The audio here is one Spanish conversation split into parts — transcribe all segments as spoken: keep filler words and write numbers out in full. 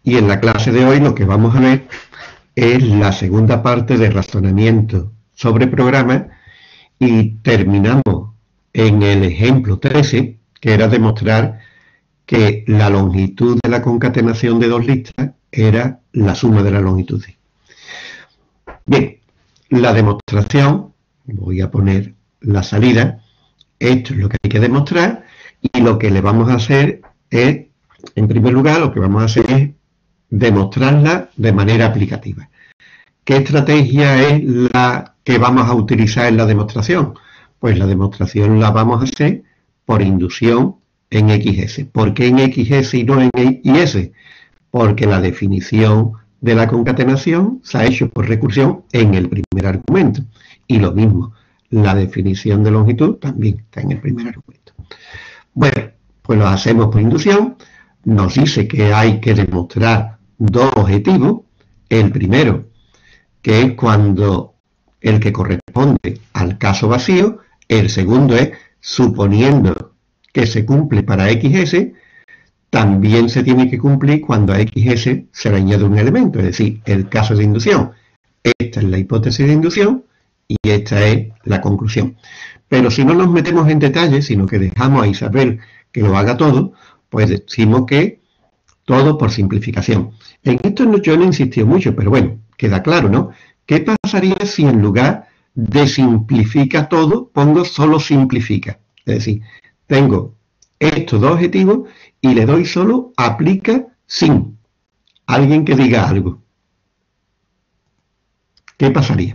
Y en la clase de hoy lo que vamos a ver es la segunda parte de razonamiento sobre programas y terminamos en el ejemplo trece, que era demostrar que la longitud de la concatenación de dos listas era la suma de las longitudes. Bien, la demostración, voy a poner la salida, esto es lo que hay que demostrar y lo que le vamos a hacer es, en primer lugar, lo que vamos a hacer es demostrarla de manera aplicativa. ¿Qué estrategia es la que vamos a utilizar en la demostración? Pues la demostración la vamos a hacer por inducción en equis ese. ¿Por qué en equis ese y no en y ese? Porque la definición de la concatenación se ha hecho por recursión en el primer argumento. Y lo mismo, la definición de longitud también está en el primer argumento. Bueno, pues lo hacemos por inducción. Nos dice que hay que demostrar dos objetivos. El primero, que es cuando el que corresponde al caso vacío. El segundo es, suponiendo que se cumple para equis ese, también se tiene que cumplir cuando a equis ese se le añade un elemento, es decir, el caso de inducción. Esta es la hipótesis de inducción y esta es la conclusión. Pero si no nos metemos en detalle, sino que dejamos a Isabel que lo haga todo, pues decimos que todo por simplificación. En esto no, yo no insistí mucho, pero bueno, queda claro, ¿no? ¿Qué pasaría si en lugar de simplifica todo, pongo solo simplifica? Es decir, tengo estos dos objetivos y le doy solo aplica sin. Alguien que diga algo. ¿Qué pasaría?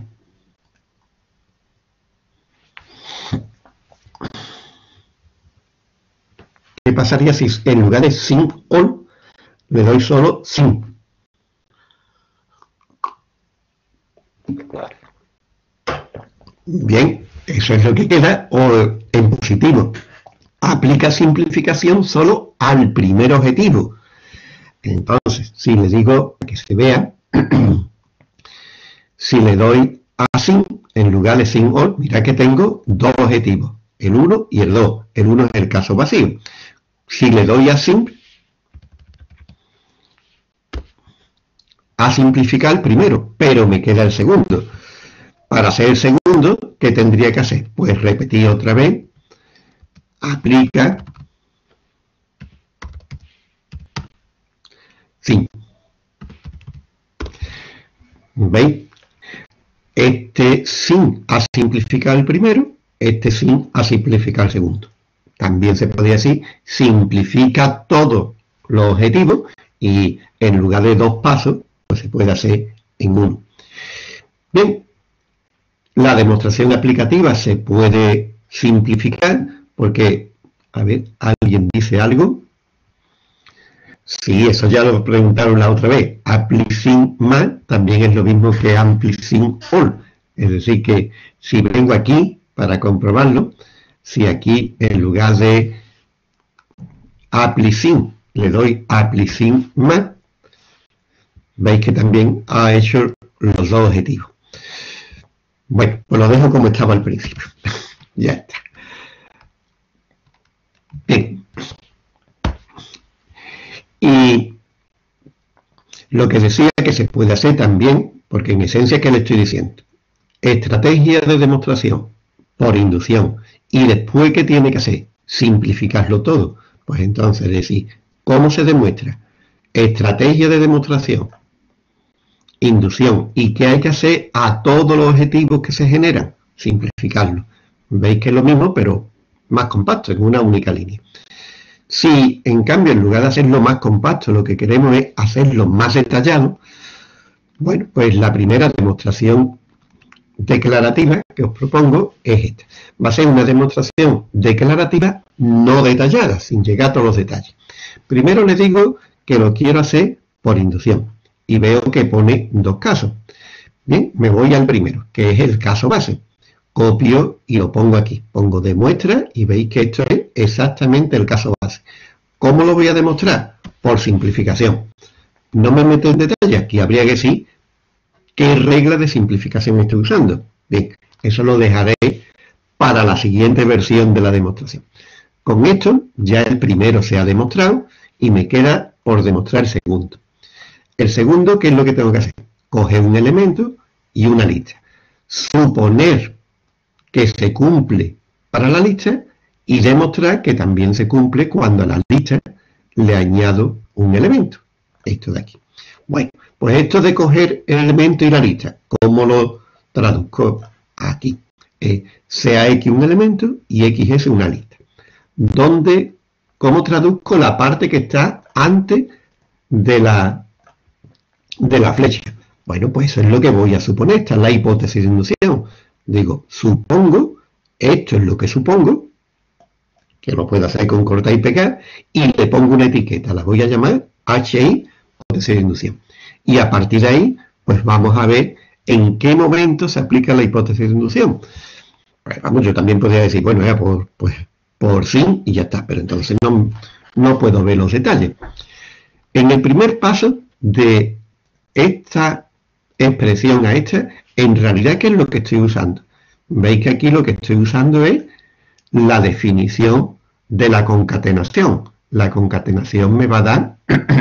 ¿Qué pasaría si en lugar de sin all le doy solo sin? Bien, eso es lo que queda, o en positivo. Aplica simplificación solo al primer objetivo. Entonces, si le digo, para que se vea, si le doy a sin, en lugar de sin all, mira que tengo dos objetivos, el uno y el dos. El uno es el caso vacío. Si le doy a sin, a simplificar el primero, pero me queda el segundo. Para hacer el segundo, ¿qué tendría que hacer? Pues repetir otra vez, aplica sin. ¿Veis? Este sin a simplificar el primero, este sin a simplificar el segundo. También se podría decir, simplifica todos los objetivos y en lugar de dos pasos, pues se puede hacer en uno. Bien, la demostración aplicativa se puede simplificar porque, a ver, ¿alguien dice algo? Sí, eso ya lo preguntaron la otra vez. Apply-sin más también es lo mismo que apply-sin all. Es decir, que si vengo aquí para comprobarlo, si aquí en lugar de apply-sin le doy apply-sin más, veis que también ha hecho los dos objetivos. Bueno, pues lo dejo como estaba al principio. Ya está. Bien. Y lo que decía que se puede hacer también, porque en esencia, ¿qué le estoy diciendo? Estrategia de demostración por inducción. Y después, ¿qué tiene que hacer? Simplificarlo todo. Pues entonces decir, ¿cómo se demuestra? Estrategia de demostración, inducción. ¿Y qué hay que hacer a todos los objetivos que se generan? Simplificarlo. Veis que es lo mismo, pero más compacto, en una única línea. Si, en cambio, en lugar de hacerlo más compacto, lo que queremos es hacerlo más detallado, bueno, pues la primera demostración declarativa que os propongo es esta. Va a ser una demostración declarativa no detallada, sin llegar a todos los detalles. Primero les digo que lo quiero hacer por inducción y veo que pone dos casos. Bien, me voy al primero, que es el caso base. Copio y lo pongo aquí. Pongo demuestra y veis que esto es exactamente el caso base. ¿Cómo lo voy a demostrar? Por simplificación. No me meto en detalle, aquí habría que decir qué regla de simplificación estoy usando. Bien, eso lo dejaré para la siguiente versión de la demostración. Con esto ya el primero se ha demostrado y me queda por demostrar el segundo. El segundo, ¿qué es lo que tengo que hacer? Coger un elemento y una lista. Suponer que se cumple para la lista y demostrar que también se cumple cuando a la lista le añado un elemento. Esto de aquí. Bueno, pues esto de coger el elemento y la lista, ¿cómo lo traduzco aquí? Eh, sea X un elemento y X es una lista. ¿Dónde, cómo traduzco la parte que está antes de la, de la flecha? Bueno, pues eso es lo que voy a suponer. Esta es la hipótesis de inducción. Digo, supongo, esto es lo que supongo, que lo puedo hacer con cortar y pegar, y le pongo una etiqueta. La voy a llamar H I, hipótesis de inducción. Y a partir de ahí, pues vamos a ver en qué momento se aplica la hipótesis de inducción. Pues vamos, yo también podría decir, bueno, ya por, pues, por sí y ya está, pero entonces no, no puedo ver los detalles. En el primer paso de esta expresión a esta, en realidad, ¿qué es lo que estoy usando? Veis que aquí lo que estoy usando es la definición de la concatenación. La concatenación me va a dar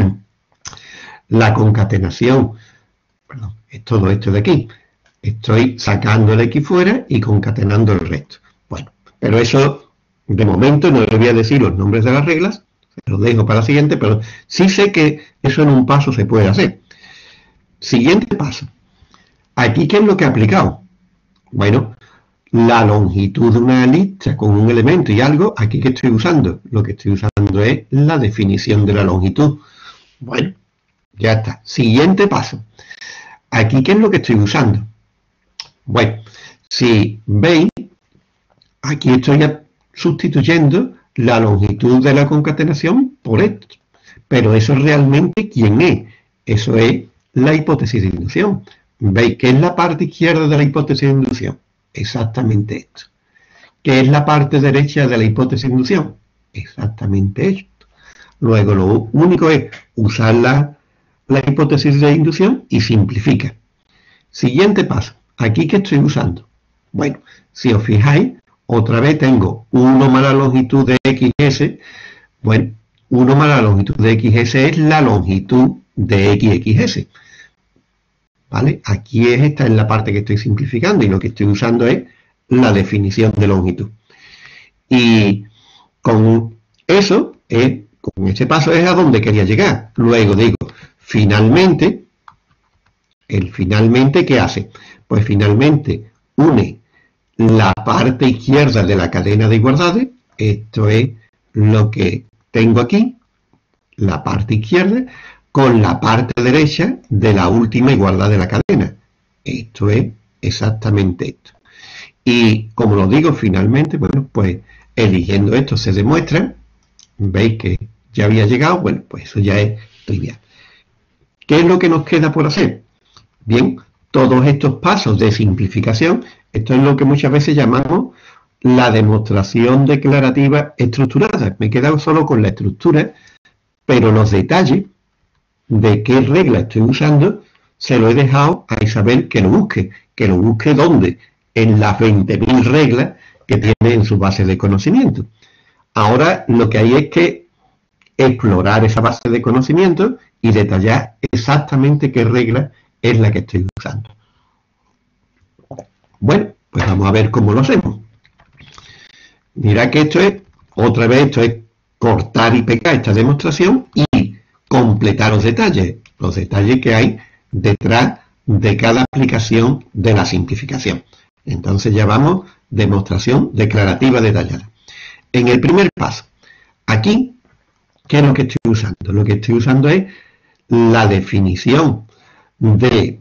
la concatenación, perdón, es todo esto de aquí. Estoy sacando el X fuera y concatenando el resto. Bueno, pero eso, de momento, no le voy a decir los nombres de las reglas, se los dejo para la siguiente, pero sí sé que eso en un paso se puede hacer. Siguiente paso. Aquí, ¿qué es lo que he aplicado? Bueno, la longitud de una lista con un elemento y algo, aquí que estoy usando, lo que estoy usando es la definición de la longitud. Bueno, ya está. Siguiente paso. Aquí, ¿qué es lo que estoy usando? Bueno, si veis, aquí estoy sustituyendo la longitud de la concatenación por esto. Pero eso realmente, ¿quién es? Eso es la hipótesis de inducción. ¿Veis qué es la parte izquierda de la hipótesis de inducción? Exactamente esto. ¿Qué es la parte derecha de la hipótesis de inducción? Exactamente esto. Luego lo único es usar la, la hipótesis de inducción y simplifica. Siguiente paso. ¿Aquí qué estoy usando? Bueno, si os fijáis, otra vez tengo uno más la longitud de X S. Bueno, uno más la longitud de X S es la longitud de X X S. ¿Vale? Aquí es, esta es la parte que estoy simplificando y lo que estoy usando es la definición de longitud. Y con eso, es, con este paso es a donde quería llegar. Luego digo, finalmente, el finalmente, ¿qué hace? Pues finalmente une la parte izquierda de la cadena de igualdades, esto es lo que tengo aquí, la parte izquierda, con la parte derecha de la última igualdad de la cadena. Esto es exactamente esto. Y como lo digo finalmente, bueno, pues eligiendo esto se demuestra, veis que ya había llegado, bueno, pues eso ya es trivial. ¿Qué es lo que nos queda por hacer? Bien, todos estos pasos de simplificación, esto es lo que muchas veces llamamos la demostración declarativa estructurada. Me he quedado solo con la estructura, pero los detalles de qué regla estoy usando se lo he dejado a Isabel que lo busque. ¿Que lo busque dónde? En las veinte mil reglas que tiene en su base de conocimiento. Ahora lo que hay es que explorar esa base de conocimiento y detallar exactamente qué regla es la que estoy usando. Bueno, pues vamos a ver cómo lo hacemos. Mira que esto es, otra vez, esto es cortar y pegar esta demostración y completar los detalles, los detalles que hay detrás de cada aplicación de la simplificación. Entonces ya vamos, demostración declarativa detallada. En el primer paso, aquí, ¿qué es lo que estoy usando? Lo que estoy usando es la definición de,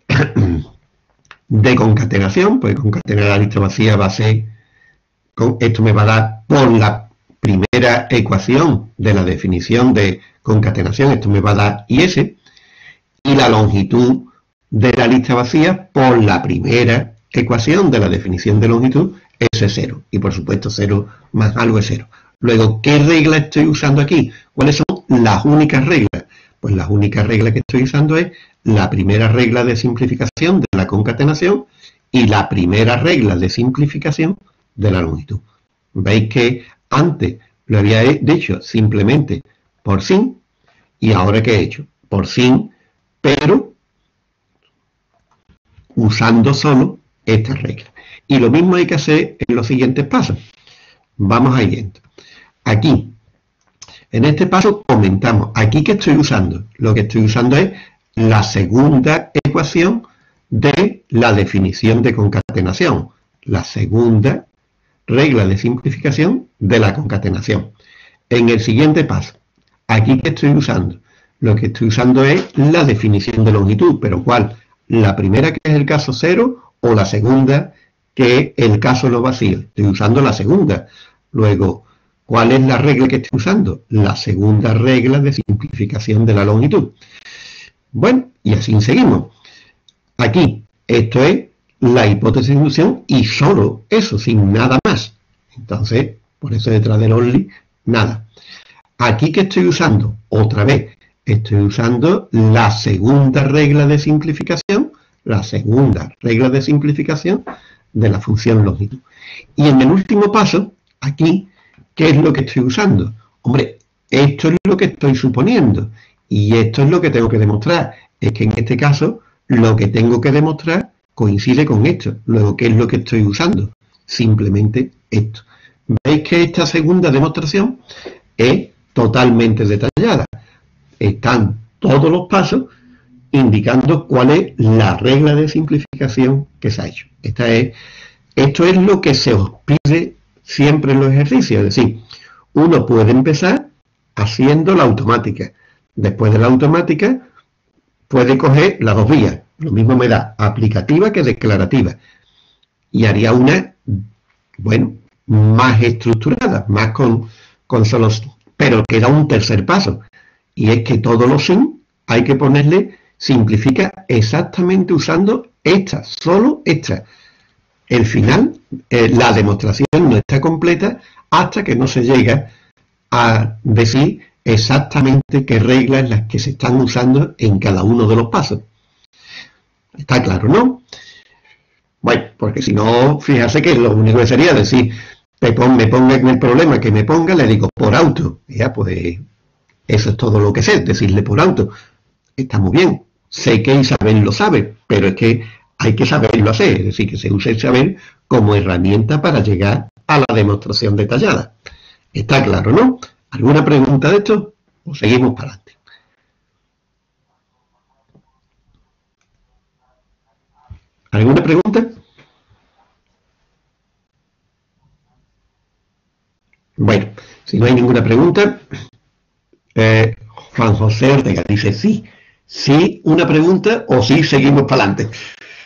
de concatenación, pues concatenar la lista vacía va a ser, esto me va a dar por la primera ecuación de la definición de concatenación, esto me va a dar I S, y la longitud de la lista vacía por la primera ecuación de la definición de longitud, S cero, y por supuesto cero más algo es cero. Luego, ¿qué regla estoy usando aquí? ¿Cuáles son las únicas reglas? Pues las únicas reglas que estoy usando es la primera regla de simplificación de la concatenación y la primera regla de simplificación de la longitud. Veis que antes lo había dicho simplemente por sin, y ahora ¿qué he hecho? Por sin pero usando solo estas reglas. Y lo mismo hay que hacer en los siguientes pasos. Vamos a ir viendo. Aquí, en este paso comentamos, aquí que estoy usando, lo que estoy usando es la segunda ecuación de la definición de concatenación, la segunda regla de simplificación de la concatenación. En el siguiente paso, aquí que estoy usando, lo que estoy usando es la definición de longitud, pero ¿cuál? La primera, que es el caso cero, o la segunda, que es el caso de los vacíos. Estoy usando la segunda. Luego, ¿cuál es la regla que estoy usando? La segunda regla de simplificación de la longitud. Bueno, y así seguimos. Aquí, esto es la hipótesis de inducción y solo eso, sin nada más. Entonces, por eso detrás del only, nada. Aquí que estoy usando, otra vez, estoy usando la segunda regla de simplificación, la segunda regla de simplificación de la función longitud. Y en el último paso, aquí, ¿qué es lo que estoy usando? Hombre, esto es lo que estoy suponiendo. Y esto es lo que tengo que demostrar. Es que en este caso, lo que tengo que demostrar coincide con esto. Luego, ¿qué es lo que estoy usando? Simplemente esto. ¿Veis que esta segunda demostración es totalmente detallada? Están todos los pasos indicando cuál es la regla de simplificación que se ha hecho. Esta es, esto es lo que se os pide siempre en los ejercicios. Es decir, uno puede empezar haciendo la automática. Después de la automática, puede coger las dos vías. Lo mismo me da aplicativa que declarativa. Y haría una, bueno, más estructurada, más con, con solo... Pero queda un tercer paso. Y es que todos los sin hay que ponerle simplifica exactamente usando esta, solo esta. El final, eh, la demostración no está completa hasta que no se llega a decir exactamente qué reglas las que se están usando en cada uno de los pasos. Está claro, ¿no? Bueno, porque si no, fíjate que lo único que sería decir, me ponga, me ponga en el problema que me ponga, le digo por auto. Ya, pues eso es todo lo que sé, decirle por auto. Está muy bien, sé que Isabel lo sabe, pero es que hay que saberlo hacer, es decir, que se use el saber como herramienta para llegar a la demostración detallada. Está claro, ¿no? ¿Alguna pregunta de esto? ¿O seguimos para adelante? ¿Alguna pregunta? Bueno, si no hay ninguna pregunta, eh, Juan José Ortega dice sí, sí, una pregunta o sí, seguimos para adelante.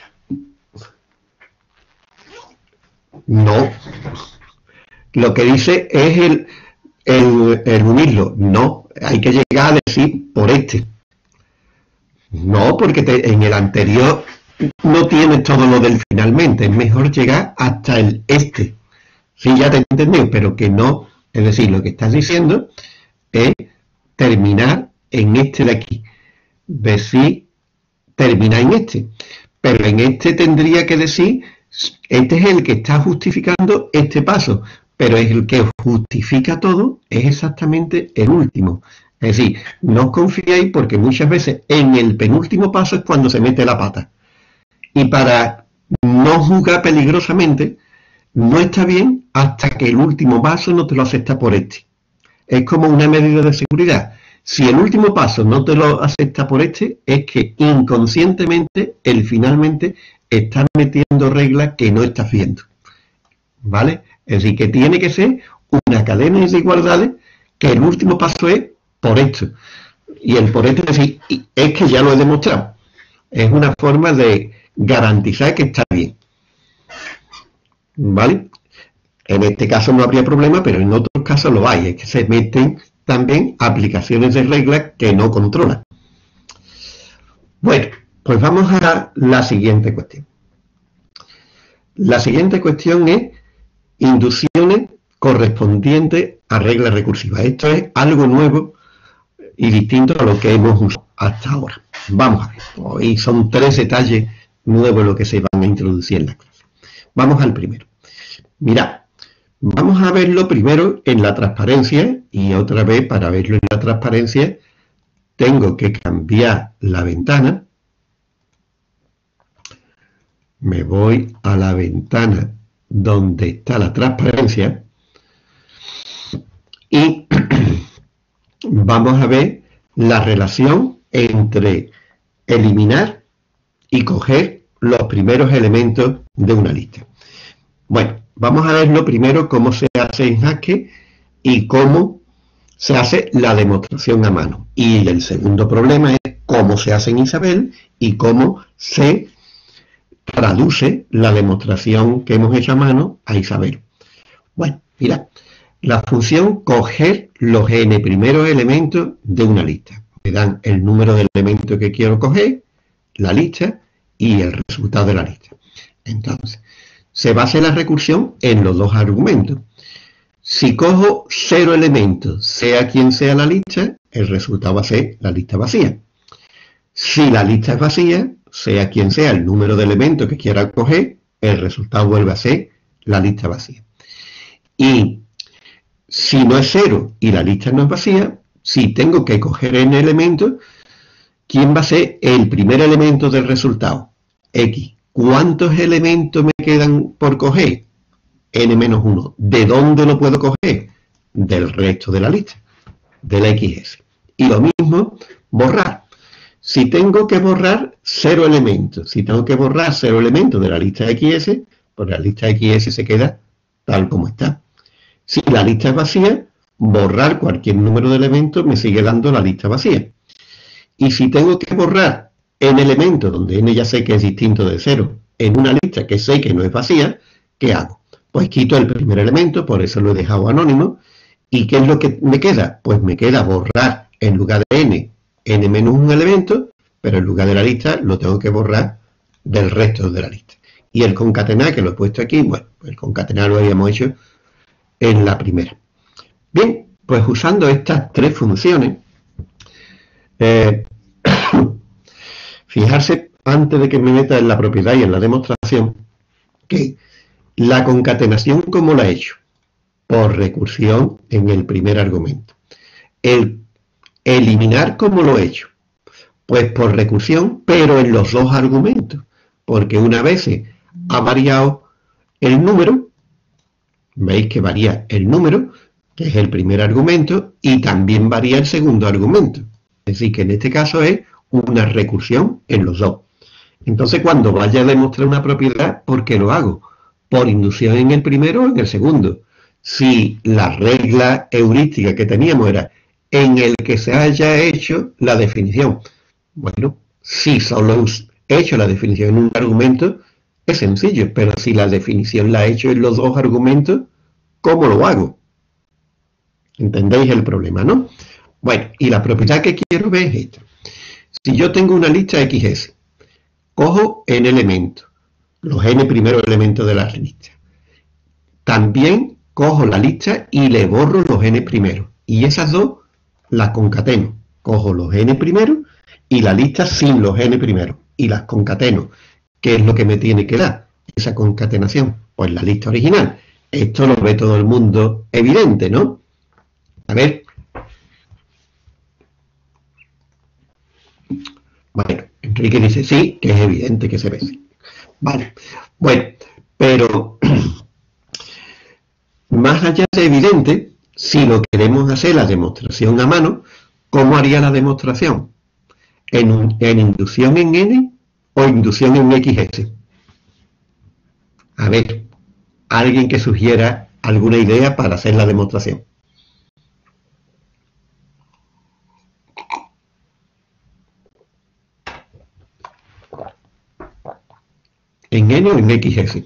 No, lo que dice es el, el, el unirlo, no, hay que llegar a decir por este. No, porque te, en el anterior no tienes todo lo del finalmente, es mejor llegar hasta el este. Sí, ya te he entendido, pero que no, es decir, lo que estás diciendo es terminar en este de aquí. Decir, terminar en este. Pero en este tendría que decir, este es el que está justificando este paso, pero es el que justifica todo, es exactamente el último. Es decir, no os confiéis porque muchas veces en el penúltimo paso es cuando se mete la pata. Y para no jugar peligrosamente, no está bien hasta que el último paso no te lo acepta por este. Es como una medida de seguridad. Si el último paso no te lo acepta por este, es que inconscientemente, el finalmente, estás metiendo reglas que no estás viendo. ¿Vale? Es decir, que tiene que ser una cadena de desigualdades que el último paso es por esto. Y el por esto es decir, es que ya lo he demostrado. Es una forma de garantizar que está bien. ¿Vale? En este caso no habría problema, pero en otros casos lo hay. Es que se meten también aplicaciones de reglas que no controlan. Bueno, pues vamos a la siguiente cuestión. La siguiente cuestión es inducciones correspondientes a reglas recursivas. Esto es algo nuevo y distinto a lo que hemos usado hasta ahora. Vamos a ver. Hoy son tres detalles nuevos lo que se van a introducir en la clase. Vamos al primero. Mirad, vamos a verlo primero en la transparencia y otra vez para verlo en la transparencia tengo que cambiar la ventana. Me voy a la ventana donde está la transparencia y vamos a ver la relación entre eliminar y coger los primeros elementos de una lista. Bueno, vamos a verlo primero cómo se hace en Haskell y cómo se hace la demostración a mano. Y el segundo problema es cómo se hace en Isabelle y cómo se traduce la demostración que hemos hecho a mano a Isabelle. Bueno, mira, la función coger los n primeros elementos de una lista. Me dan el número de elementos que quiero coger, la lista y el resultado de la lista. Entonces, se basa la recursión en los dos argumentos. Si cojo cero elementos, sea quien sea la lista, el resultado va a ser la lista vacía. Si la lista es vacía, sea quien sea el número de elementos que quiera coger, el resultado vuelve a ser la lista vacía. Y si no es cero y la lista no es vacía, si tengo que coger n elementos, ¿quién va a ser el primer elemento del resultado? X. ¿Cuántos elementos me quedan por coger? N menos uno. ¿De dónde lo puedo coger? Del resto de la lista, del equis ese. Y lo mismo, borrar. Si tengo que borrar cero elementos, si tengo que borrar cero elementos de la lista equis ese, pues la lista equis ese se queda tal como está. Si la lista es vacía, borrar cualquier número de elementos me sigue dando la lista vacía. Y si tengo que borrar n elementos, donde n ya sé que es distinto de cero, en una lista que sé que no es vacía, ¿qué hago? Pues quito el primer elemento, por eso lo he dejado anónimo. ¿Y qué es lo que me queda? Pues me queda borrar en lugar de n, n menos un elemento, pero en lugar de la lista lo tengo que borrar del resto de la lista. Y el concatenar, que lo he puesto aquí, bueno, el concatenar lo habíamos hecho en la primera. Bien, pues usando estas tres funciones, eh, fijarse antes de que me meta en la propiedad y en la demostración, que la concatenación, ¿cómo la he hecho? Por recursión en el primer argumento. El eliminar, ¿cómo lo he hecho? Pues por recursión, pero en los dos argumentos, porque una vez ha variado el número, veis que varía el número, que es el primer argumento, y también varía el segundo argumento. Es decir, que en este caso es una recursión en los dos. Entonces, cuando vaya a demostrar una propiedad, ¿por qué lo hago? Por inducción en el primero o en el segundo. Si la regla heurística que teníamos era en el que se haya hecho la definición. Bueno, si solo he hecho la definición en un argumento, es sencillo, pero si la definición la he hecho en los dos argumentos, ¿cómo lo hago? ¿Entendéis el problema, no? Bueno, y la propiedad que quiero ver es esta. Si yo tengo una lista equis ese, cojo n elementos, los n primeros elementos de la lista. También cojo la lista y le borro los n primeros. Y esas dos las concateno. Cojo los n primeros y la lista sin los n primeros. Y las concateno. ¿Qué es lo que me tiene que dar esa concatenación? Pues la lista original. Esto lo ve todo el mundo evidente, ¿no? A ver. Bueno, Enrique dice sí, que es evidente que se ve así. Vale. Bueno, pero más allá de evidente, si lo queremos hacer la demostración a mano, ¿cómo haría la demostración? ¿En, un, en inducción en n o inducción en equis ese? A ver, alguien que sugiera alguna idea para hacer la demostración. ¿En n o en equis ese?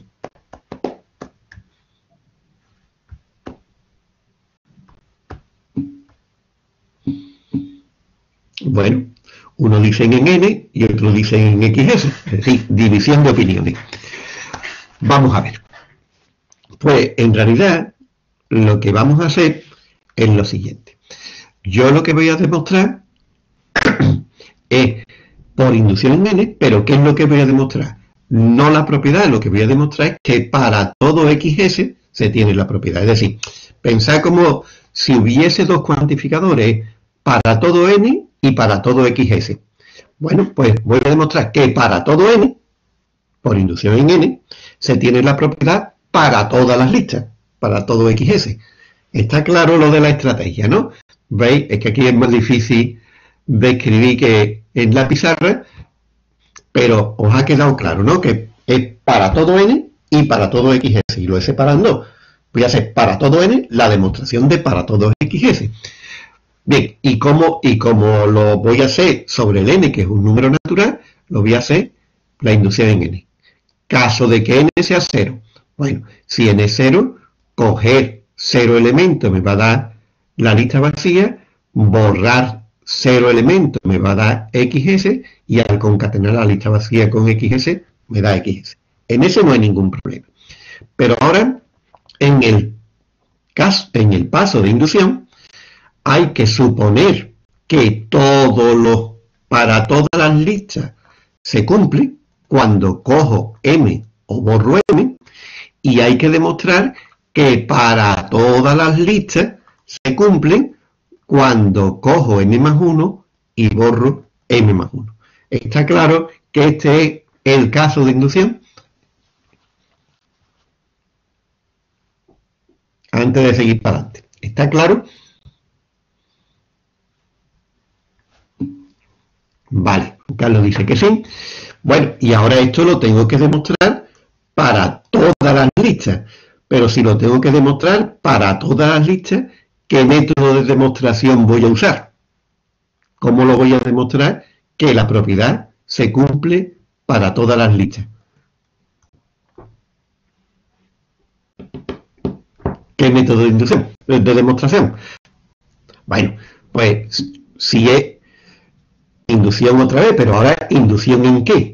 Bueno, uno dice en n y otro dice en equis ese, es decir, división de opiniones. Vamos a ver. Pues en realidad lo que vamos a hacer es lo siguiente. Yo lo que voy a demostrar es por inducción en n, pero ¿qué es lo que voy a demostrar? No la propiedad, lo que voy a demostrar es que para todo equis ese se tiene la propiedad. Es decir, pensad como si hubiese dos cuantificadores, para todo n y para todo equis ese. Bueno, pues voy a demostrar que para todo n, por inducción en n, se tiene la propiedad para todas las listas, para todo equis ese. Está claro lo de la estrategia, ¿no? ¿Veis? Es que aquí es más difícil de escribir que en la pizarra, pero os ha quedado claro, ¿no? Que es para todo n y para todo equis ese, y lo he separado en dos. Voy a hacer para todo n la demostración de para todo equis ese. Bien, y como, y como lo voy a hacer sobre el n, que es un número natural, lo voy a hacer la inducción en n. Caso de que n sea cero. Bueno, si n es cero, coger cero elementos me va a dar la lista vacía, borrar cero elementos me va a dar equis ese, y al concatenar la lista vacía con equis ese, me da equis ese. En ese no hay ningún problema. Pero ahora, en el caso, en el paso de inducción, hay que suponer que todo lo, para todas las listas se cumple cuando cojo m o borro m, y hay que demostrar que para todas las listas se cumplen cuando cojo m más uno y borro m más uno. ¿Está claro que este es el caso de inducción? Antes de seguir para adelante. ¿Está claro? Vale, Carlos dice que sí. Bueno, y ahora esto lo tengo que demostrar para todas las listas. Pero si lo tengo que demostrar para todas las listas, ¿qué método de demostración voy a usar? ¿Cómo lo voy a demostrar que la propiedad se cumple para todas las listas? ¿Qué método de inducción, de demostración? Bueno, pues si es inducción otra vez, pero ahora inducción ¿en qué?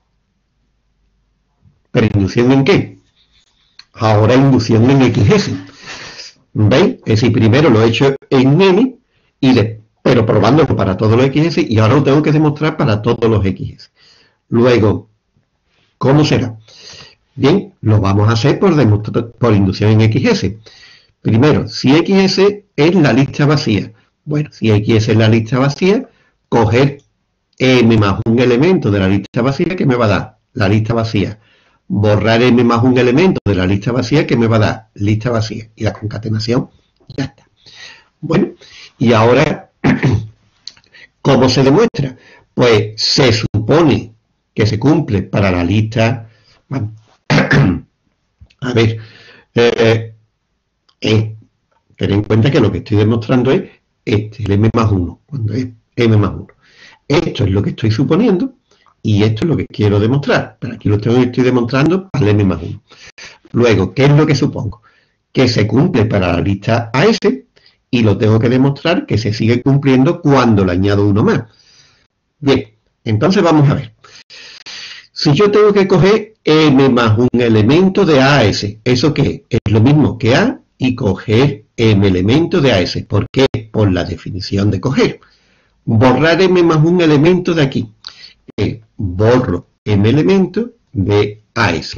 ¿Pero inducción en qué? Ahora inducción en equis ese. ¿Veis? Es decir, primero lo he hecho en n, y de, pero probándolo para todos los equis ese, y ahora lo tengo que demostrar para todos los equis ese. Luego, ¿cómo será? Bien, lo vamos a hacer por, por inducción en equis ese. Primero, si equis ese es la lista vacía. Bueno, si equis ese es la lista vacía, coger m más un elemento de la lista vacía que me va a dar la lista vacía. Borrar m más un elemento de la lista vacía que me va a dar lista vacía. Y la concatenación ya está. Bueno, y ahora, ¿cómo se demuestra? Pues se supone que se cumple para la lista... Bueno, a ver, eh, eh, ten en cuenta que lo que estoy demostrando es este, el m más uno, cuando es m más uno. Esto es lo que estoy suponiendo y esto es lo que quiero demostrar. Pero aquí lo estoy, estoy demostrando para el m más uno. Luego, ¿qué es lo que supongo? Que se cumple para la lista A S y lo tengo que demostrar que se sigue cumpliendo cuando le añado uno más. Bien, entonces vamos a ver. Si yo tengo que coger m más un elemento de A a S, ¿eso qué es? Es lo mismo que A y coger m elementos de A S. ¿Por qué? Por la definición de coger. Borrar m más un elemento de aquí. Eh, borro m elementos de A S.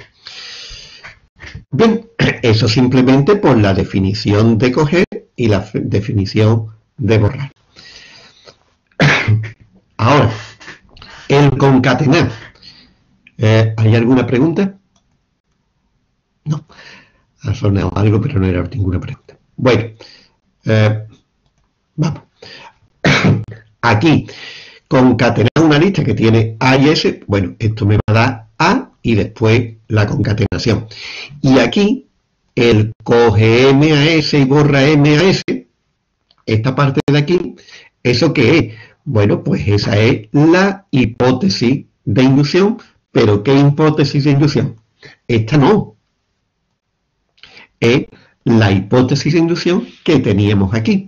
Bien, eso simplemente por la definición de coger y la definición de borrar. Ahora, el concatenar. Eh, ¿Hay alguna pregunta? No. Ha sonado algo, pero no era ninguna pregunta. Bueno, eh, vamos. Aquí, concatenar una lista que tiene A y S, bueno, esto me va a dar A y después la concatenación. Y aquí, el coge M a S y borra M a S, esta parte de aquí, ¿eso qué es? Bueno, pues esa es la hipótesis de inducción. ¿Pero qué hipótesis de inducción? Esta no. Es la hipótesis de inducción que teníamos aquí.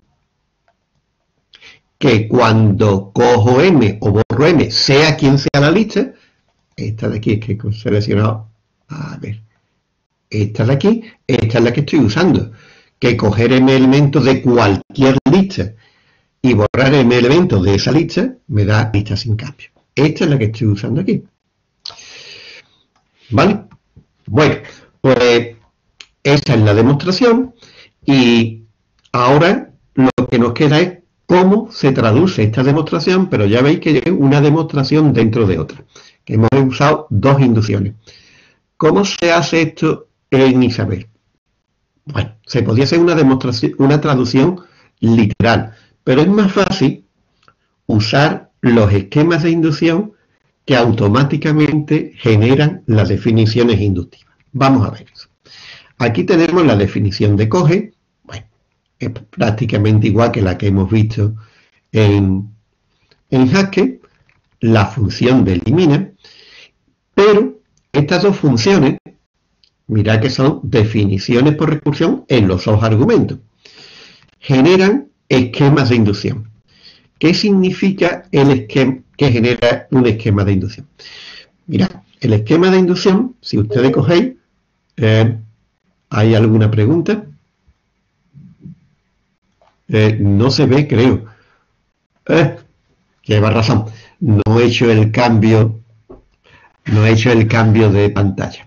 Que cuando cojo M o borro M, sea quien sea la lista, esta de aquí es que he seleccionado, a ver, esta de aquí, esta es la que estoy usando. Que coger M elementos de cualquier lista y borrar M elementos de esa lista, me da lista sin cambio. Esta es la que estoy usando aquí. ¿Vale? Bueno, pues esa es la demostración y ahora lo que nos queda es cómo se traduce esta demostración, pero ya veis que es una demostración dentro de otra, que hemos usado dos inducciones. ¿Cómo se hace esto en Isabel? Bueno, se podría hacer una demostración, una traducción literal, pero es más fácil usar los esquemas de inducción que automáticamente generan las definiciones inductivas. Vamos a ver eso. Aquí tenemos la definición de coge. Bueno, es prácticamente igual que la que hemos visto en, en Haskell, la función de elimina, pero estas dos funciones, mirad que son definiciones por recursión en los dos argumentos, generan esquemas de inducción. ¿Qué significa el esquema que genera un esquema de inducción? Mirad, el esquema de inducción, si ustedes cogéis, eh, ¿hay alguna pregunta? Eh, no se ve, creo. Eh, lleva razón. No he hecho el cambio, no he hecho el cambio de pantalla.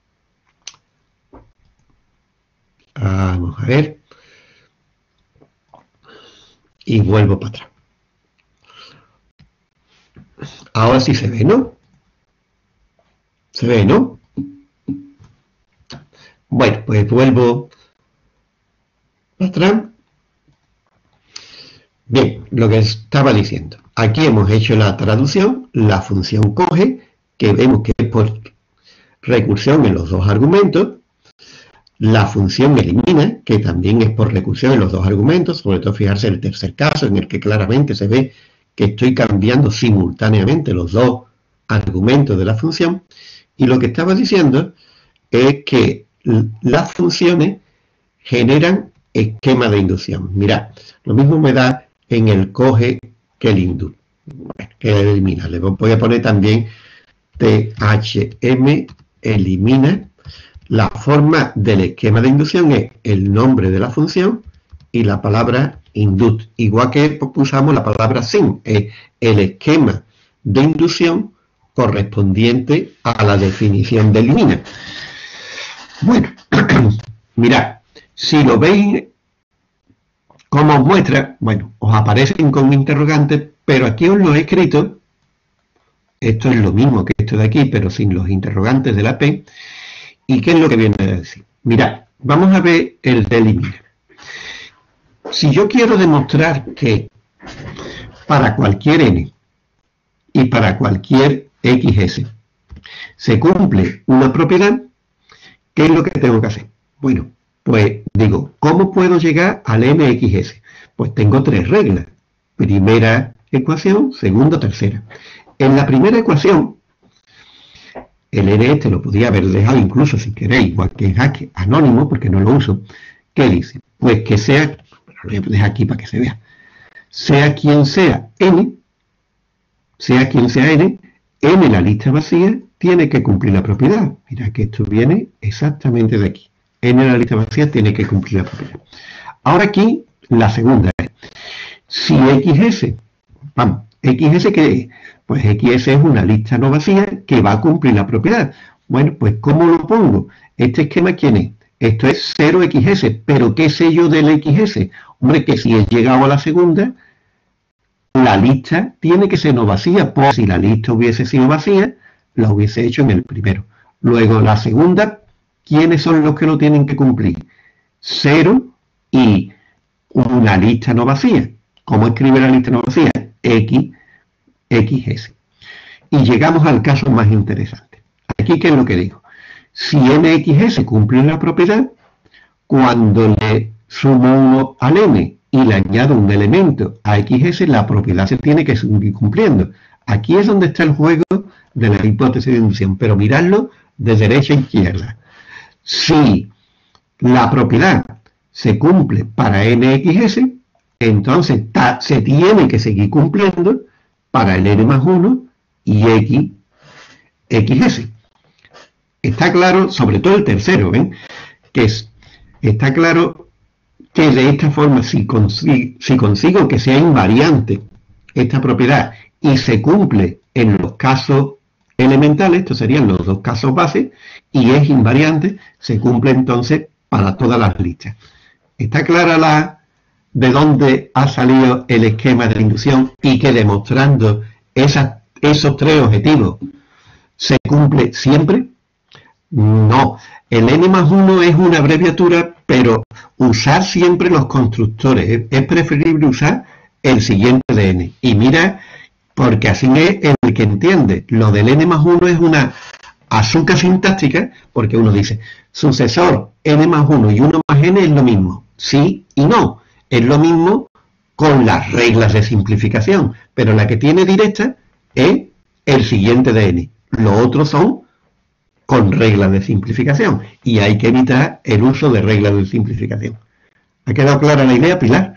Vamos a ver. Y vuelvo para atrás. Ahora sí se ve, ¿no? Se ve, ¿no? Bueno, pues vuelvo para atrás. Bien, lo que estaba diciendo. Aquí hemos hecho la traducción, la función coge, que vemos que es por recursión en los dos argumentos. La función elimina, que también es por recursión en los dos argumentos, sobre todo fijarse en el tercer caso, en el que claramente se ve que estoy cambiando simultáneamente los dos argumentos de la función. Y lo que estaba diciendo es que las funciones generan esquema de inducción. Mirad, lo mismo me da en el coge que el induce, que el elimina. Le voy a poner también T H M elimina. La forma del esquema de inducción es el nombre de la función y la palabra induct. Igual que usamos la palabra sin, es el esquema de inducción correspondiente a la definición de elimina. Bueno, mirad, si lo veis como os muestra, bueno, os aparecen con interrogantes, pero aquí os lo he escrito. Esto es lo mismo que esto de aquí, pero sin los interrogantes de la P. ¿Y qué es lo que viene a decir? Mirad, vamos a ver el de elimina. Si yo quiero demostrar que para cualquier n y para cualquier xs se cumple una propiedad, ¿qué es lo que tengo que hacer? Bueno, pues digo, ¿cómo puedo llegar al mxs? Pues tengo tres reglas. Primera ecuación, segunda, tercera. En la primera ecuación, el n este lo podía haber dejado incluso si queréis, igual que en Haskell, anónimo, porque no lo uso. ¿Qué dice? Pues que sea, lo voy a dejar aquí para que se vea, sea quien sea n, sea quien sea n, n la lista vacía tiene que cumplir la propiedad. Mira que esto viene exactamente de aquí. N la lista vacía tiene que cumplir la propiedad. Ahora aquí, la segunda es, si xs, vamos, xs ¿qué es? Pues xs es una lista no vacía que va a cumplir la propiedad. Bueno, pues ¿cómo lo pongo? ¿Este esquema quién es? Esto es cero xs, pero ¿qué sé yo del xs? Hombre, que si he llegado a la segunda, la lista tiene que ser no vacía, pues si la lista hubiese sido vacía, la hubiese hecho en el primero. Luego, la segunda, ¿quiénes son los que lo tienen que cumplir? cero y una lista no vacía. ¿Cómo escribe la lista no vacía? X, xs. Y llegamos al caso más interesante. Aquí, ¿qué es lo que digo? Si mxs cumple la propiedad, cuando le sumo uno al m y le añado un elemento a xs, la propiedad se tiene que seguir cumpliendo. Aquí es donde está el juego de la hipótesis de inducción, pero miradlo de derecha a izquierda. Si la propiedad se cumple para mxs, entonces ta, se tiene que seguir cumpliendo para el n más uno y x, xs. Está claro, sobre todo el tercero, ¿ven? Que es, está claro que de esta forma, si consigo, si consigo que sea invariante esta propiedad y se cumple en los casos elementales, estos serían los dos casos base, y es invariante, se cumple entonces para todas las listas. ¿Está clara la, de dónde ha salido el esquema de la inducción y que demostrando esas, esos tres objetivos se cumple siempre? No, el n más uno es una abreviatura, pero usar siempre los constructores. Es, es preferible usar el siguiente de n. Y mira, porque así es el que entiende. Lo del n más uno es una azúcar sintáctica, porque uno dice, sucesor n más uno y uno más n es lo mismo. Sí y no. Es lo mismo con las reglas de simplificación, pero la que tiene directa es el siguiente de n. Los otros son con reglas de simplificación y hay que evitar el uso de reglas de simplificación. ¿Ha quedado clara la idea, Pilar?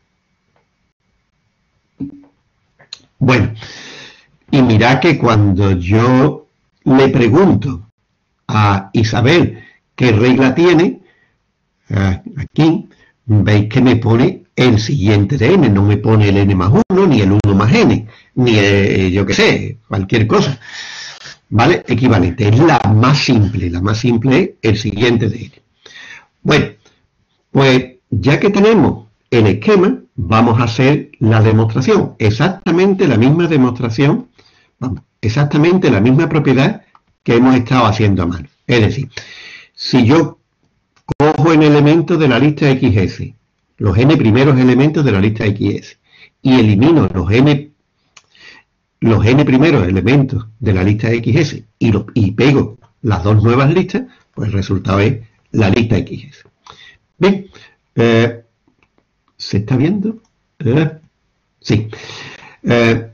Bueno, y mirad que cuando yo le pregunto a Isabel qué regla tiene, aquí veis que me pone el siguiente de n, no me pone el n más uno, ni el uno más n, ni el, yo qué sé, cualquier cosa. ¿Vale? Equivalente, es la más simple, la más simple es el siguiente de n. Bueno, pues ya que tenemos el esquema, vamos a hacer la demostración, exactamente la misma demostración, vamos, exactamente la misma propiedad que hemos estado haciendo a mano. Es decir, si yo cojo en elementos de la lista equis ese, los n primeros elementos de la lista equis ese, y elimino los n los n primeros elementos de la lista equis ese y, lo, y pego las dos nuevas listas, pues el resultado es la lista equis ese. Bien, eh, ¿se está viendo? Eh, sí. Eh,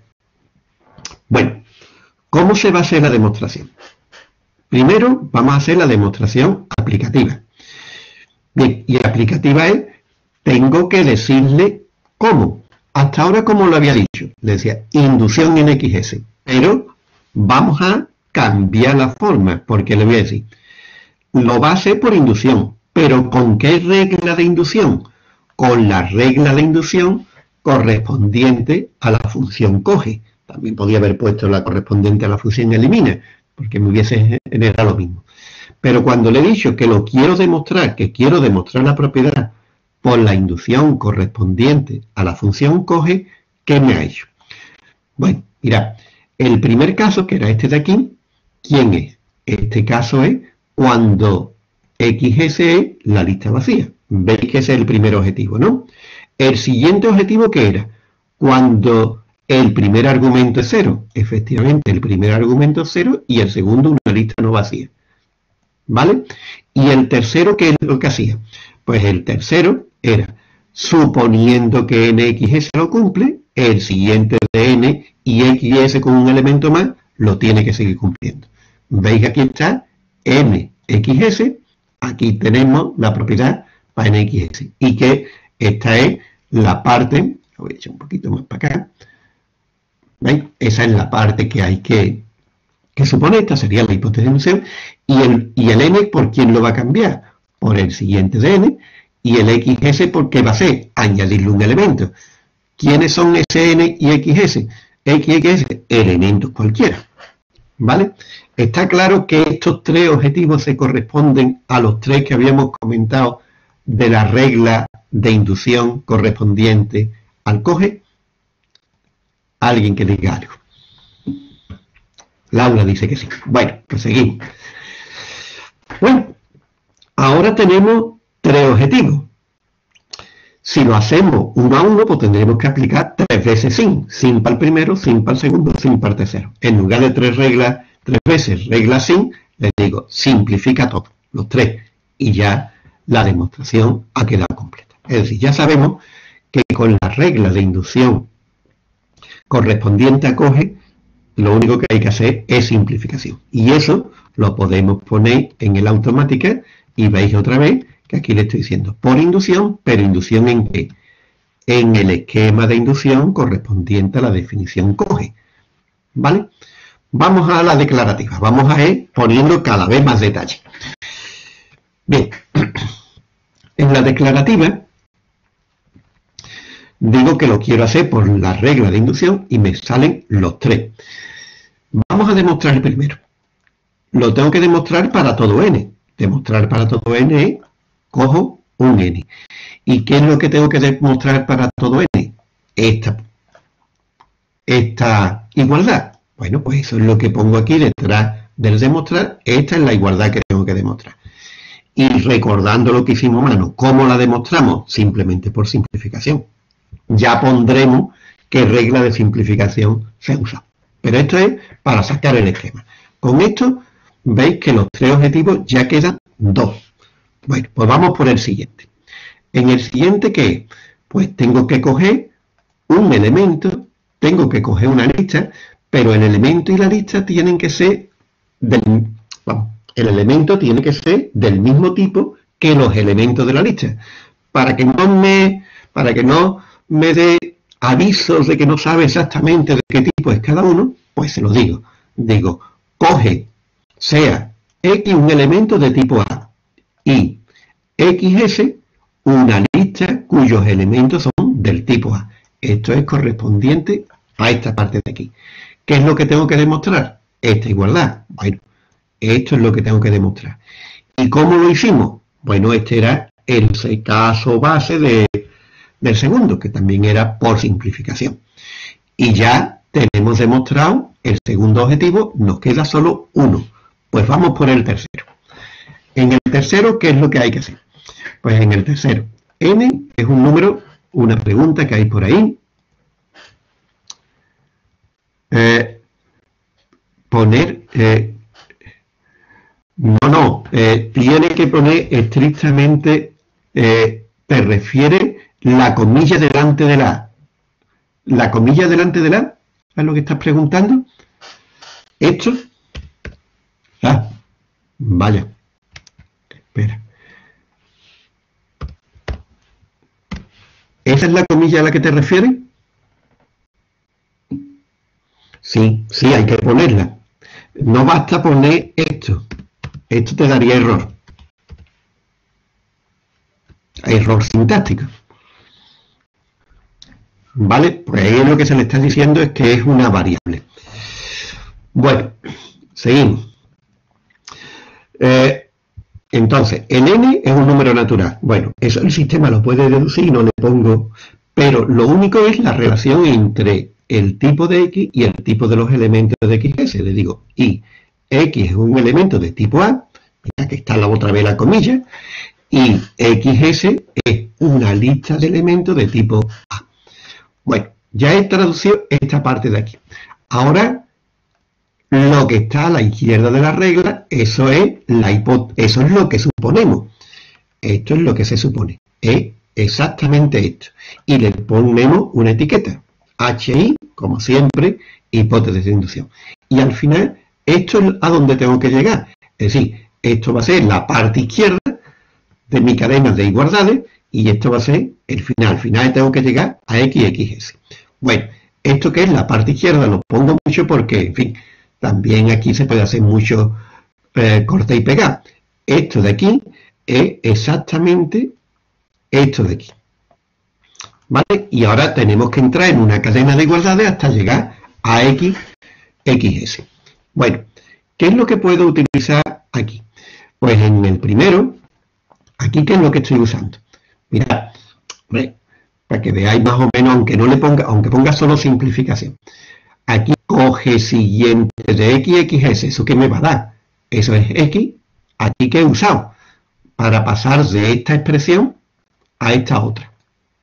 bueno, ¿cómo se va a hacer la demostración? Primero vamos a hacer la demostración aplicativa. Bien, y aplicativa es, tengo que decirle cómo. Hasta ahora, como lo había dicho, le decía inducción en equis ese, pero vamos a cambiar la forma, porque le voy a decir, lo va a hacer por inducción, pero ¿con qué regla de inducción? Con la regla de inducción correspondiente a la función coge. También podía haber puesto la correspondiente a la función elimina, porque me hubiese generado lo mismo. Pero cuando le he dicho que lo quiero demostrar, que quiero demostrar la propiedad por la inducción correspondiente a la función coge, ¿qué me ha hecho? Bueno, mirad, el primer caso, que era este de aquí, ¿quién es? Este caso es cuando equis ese es la lista vacía. Veis que ese es el primer objetivo, ¿no? El siguiente objetivo, ¿qué era? Cuando el primer argumento es cero. Efectivamente, el primer argumento es cero y el segundo una lista no vacía. ¿Vale? Y el tercero, ¿qué es lo que hacía? Pues el tercero era, suponiendo que n equis ese lo cumple, el siguiente de n y equis ese con un elemento más, lo tiene que seguir cumpliendo. ¿Veis que aquí está n equis ese? Aquí tenemos la propiedad para n equis ese. Y que esta es la parte, lo voy a echar un poquito más para acá. ¿Veis? Esa es la parte que hay que, que suponer, esta sería la hipótesis de inducción. Y el, y el n, ¿por quién lo va a cambiar? Por el siguiente de n, y el equis ese, ¿por qué va a ser? Añadirle un elemento. ¿Quiénes son ese n y equis ese? X y equis ese, elementos cualquiera. ¿Vale? Está claro que estos tres objetivos se corresponden a los tres que habíamos comentado de la regla de inducción correspondiente al coge. Alguien que diga algo. Laura dice que sí. Bueno, pues seguimos. Bueno, ahora tenemos tres objetivos. Si lo hacemos uno a uno, pues tendremos que aplicar tres veces sin. Sin para el primero, sin para el segundo, sin para el tercero. En lugar de tres reglas, tres veces regla sin, les digo, simplifica todo, los tres, y ya la demostración ha quedado completa. Es decir, ya sabemos que con la regla de inducción correspondiente a coge, lo único que hay que hacer es simplificación. Y eso lo podemos poner en el automática y veis otra vez que aquí le estoy diciendo por inducción, pero inducción ¿en qué? En el esquema de inducción correspondiente a la definición coge. ¿Vale? Vamos a la declarativa. Vamos a ir poniendo cada vez más detalle. Bien. En la declarativa digo que lo quiero hacer por la regla de inducción y me salen los tres. Vamos a demostrar el primero. Lo tengo que demostrar para todo n. Demostrar para todo n es, cojo un n. ¿Y qué es lo que tengo que demostrar para todo n? Esta, esta igualdad. Bueno, pues eso es lo que pongo aquí detrás del demostrar. Esta es la igualdad que tengo que demostrar. Y recordando lo que hicimos a mano, ¿cómo la demostramos? Simplemente por simplificación. Ya pondremos qué regla de simplificación se usa. Pero esto es para sacar el esquema. Con esto veis que los tres objetivos ya quedan dos. Bueno, pues vamos por el siguiente. En el siguiente, ¿qué es? Pues tengo que coger un elemento, tengo que coger una lista, pero el elemento y la lista tienen que ser del, vamos, el elemento tiene que ser del mismo tipo que los elementos de la lista. Para que no me, para que no me dé avisos de que no sabe exactamente de qué tipo es cada uno, pues se lo digo. Digo, coge, sea X un elemento de tipo A y X S una lista cuyos elementos son del tipo A. Esto es correspondiente a esta parte de aquí. ¿Qué es lo que tengo que demostrar? Esta igualdad. Bueno, esto es lo que tengo que demostrar. ¿Y cómo lo hicimos? Bueno, este era el caso base de, del segundo, que también era por simplificación. Y ya tenemos demostrado el segundo objetivo, nos queda solo uno. Pues vamos por el tercero. En el tercero, ¿qué es lo que hay que hacer? Pues en el tercero, n es un número, una pregunta que hay por ahí. Eh, poner, eh, no, no, eh, tiene que poner estrictamente, eh, te refiere la comilla delante de la A. La comilla delante de la A, ¿es lo que estás preguntando? ¿Esto? Ah, vaya, espera. ¿Esa es la comilla a la que te refieres? Sí, sí, hay que ponerla. No basta poner esto. Esto te daría error. Error sintáctico. ¿Vale? Pues ahí lo que se le está diciendo es que es una variable. Bueno, seguimos. Eh, entonces, el n es un número natural. Bueno, eso el sistema lo puede deducir, no le pongo... Pero lo único es la relación entre el tipo de X y el tipo de los elementos de X S. Le digo, y X es un elemento de tipo A, mira que está la otra vez la comilla, y X S es una lista de elementos de tipo A. Bueno, ya he traducido esta parte de aquí. Ahora, lo que está a la izquierda de la regla, eso es, la eso es lo que suponemos. Esto es lo que se supone. Es exactamente esto. Y le ponemos una etiqueta. H I, como siempre, hipótesis de inducción. Y al final, esto es a donde tengo que llegar. Es decir, esto va a ser la parte izquierda de mi cadena de igualdades y esto va a ser el final. Al final tengo que llegar a X, X, S. Bueno, esto que es la parte izquierda lo pongo mucho porque, en fin, también aquí se puede hacer mucho eh, corte y pegar. Esto de aquí es exactamente esto de aquí. ¿Vale? Y ahora tenemos que entrar en una cadena de igualdades hasta llegar a X, X, S. Bueno, ¿qué es lo que puedo utilizar aquí? Pues en el primero, aquí, ¿qué es lo que estoy usando? Mirad, hombre, para que veáis más o menos, aunque no le ponga, aunque ponga solo simplificación. Aquí coge siguiente de X, X, S. ¿Eso qué me va a dar? Eso es X, aquí que he usado, para pasar de esta expresión a esta otra.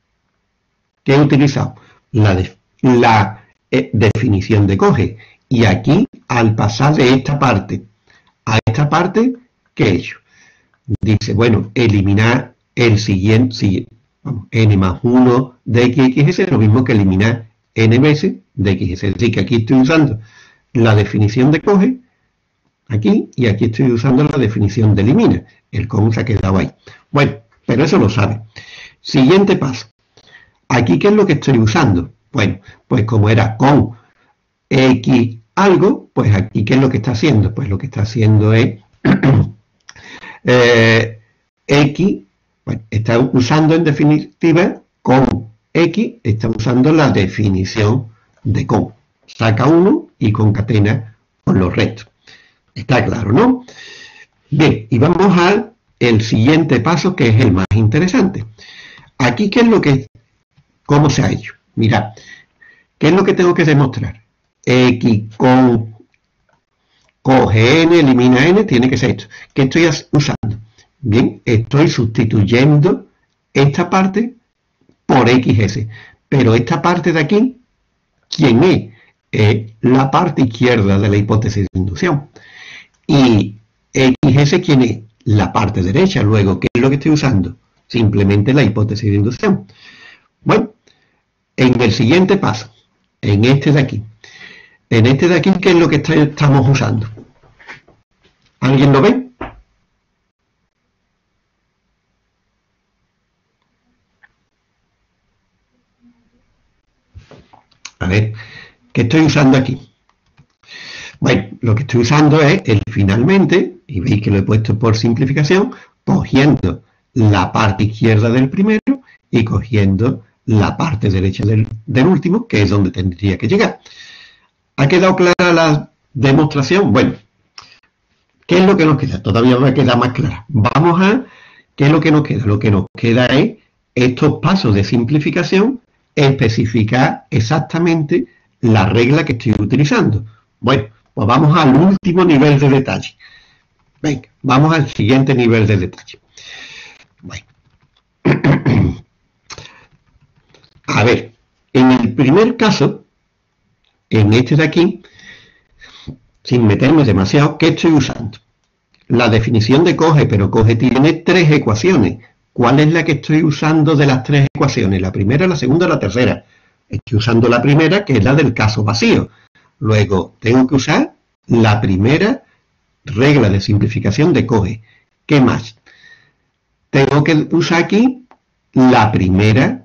¿Qué he utilizado? La, de, la eh, definición de coge. Y aquí, al pasar de esta parte a esta parte, ¿qué he hecho? Dice, bueno, eliminar el siguiente, siguiente vamos, n más uno de X, X, S es lo mismo que eliminar n veces de X, S. Es decir, que aquí estoy usando la definición de coge, aquí, y aquí estoy usando la definición de elimina. El con se ha quedado ahí. Bueno, pero eso lo sabe. Siguiente paso. Aquí, ¿qué es lo que estoy usando? Bueno, pues como era con X algo, pues aquí, ¿qué es lo que está haciendo? Pues lo que está haciendo es eh, X, bueno, está usando en definitiva con X, está usando la definición de con. Saca uno y concatena con los restos. Está claro, ¿no? Bien, y vamos al el siguiente paso, que es el más interesante. Aquí, ¿qué es lo que, cómo se ha hecho? Mirad, ¿qué es lo que tengo que demostrar? X con coge n, elimina n, tiene que ser esto. ¿Qué estoy usando? Bien, estoy sustituyendo esta parte por equis ese. Pero esta parte de aquí, ¿quién es? Es la parte izquierda de la hipótesis de inducción. Y equis ese, ¿quién es? La parte derecha. Luego, ¿qué es lo que estoy usando? Simplemente la hipótesis de inducción. Bueno, en el siguiente paso, en este de aquí, en este de aquí, ¿qué es lo que estamos usando? ¿Alguien lo ve? A ver, ¿qué estoy usando aquí? Bueno, lo que estoy usando es el finalmente, y veis que lo he puesto por simplificación, cogiendo la parte izquierda del primero y cogiendo la parte derecha del, del último, que es donde tendría que llegar. ¿Ha quedado clara la demostración? Bueno, ¿qué es lo que nos queda? Todavía me queda más clara. Vamos a, ¿qué es lo que nos queda? Lo que nos queda es estos pasos de simplificación, especificar exactamente la regla que estoy utilizando. Bueno, pues vamos al último nivel de detalle. Venga, vamos al siguiente nivel de detalle. Bueno. A ver, en el primer caso, en este de aquí, sin meterme demasiado, ¿qué estoy usando? La definición de Coge, pero Coge tiene tres ecuaciones. ¿Cuál es la que estoy usando de las tres ecuaciones? ¿La primera, la segunda o la tercera? Estoy usando la primera, que es la del caso vacío. Luego, tengo que usar la primera regla de simplificación de Coge. ¿Qué más? Tengo que usar aquí la primera,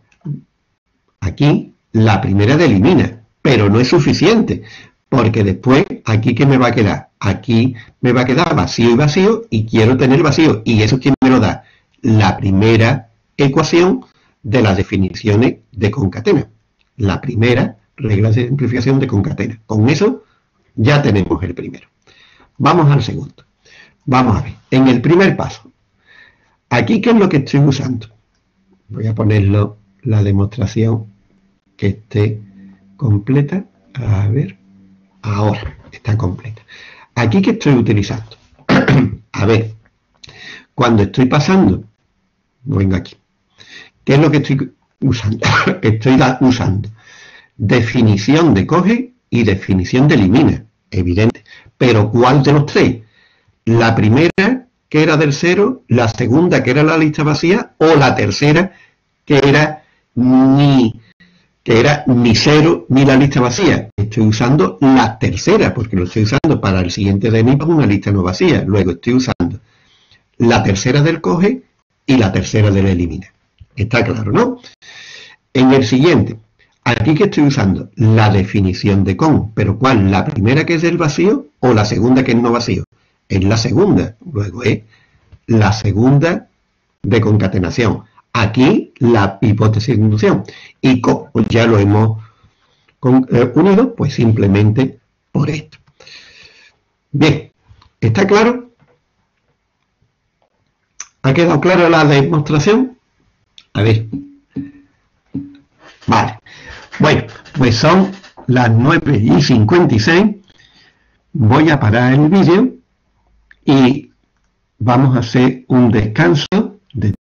aquí, la primera de elimina, pero no es suficiente, porque después, aquí, ¿qué me va a quedar? Aquí me va a quedar vacío y vacío, y quiero tener vacío, y eso ¿quién me lo da? La primera ecuación de las definiciones de concatena. La primera regla de simplificación de concatena. Con eso ya tenemos el primero. Vamos al segundo. Vamos a ver. En el primer paso, aquí, ¿qué es lo que estoy usando? Voy a ponerlo, la demostración que esté completa. A ver. Ahora está completa. Aquí, ¿qué estoy utilizando? A ver. Cuando estoy pasando, vengo aquí. ¿Qué es lo que estoy usando? Estoy usando definición de Coge y definición de elimina, evidente. Pero ¿cuál de los tres? La primera, que era del cero, la segunda, que era la lista vacía, o la tercera, que era ni, que era ni cero ni la lista vacía. Estoy usando la tercera, porque lo estoy usando para el siguiente de mí, para una lista no vacía. Luego estoy usando la tercera del Coge y la tercera del elimina. Está claro, ¿no? En el siguiente, aquí que estoy usando la definición de con, pero ¿cuál? ¿La primera, que es del vacío, o la segunda, que es no vacío? Es la segunda. Luego es la segunda de concatenación. Aquí la hipótesis de inducción. Y como ya lo hemos con, eh, unido, pues simplemente por esto. Bien, ¿está claro? ¿Ha quedado clara la demostración? A ver. Vale. Bueno, pues son las nueve y cincuenta y seis. Voy a parar el vídeo y vamos a hacer un descanso de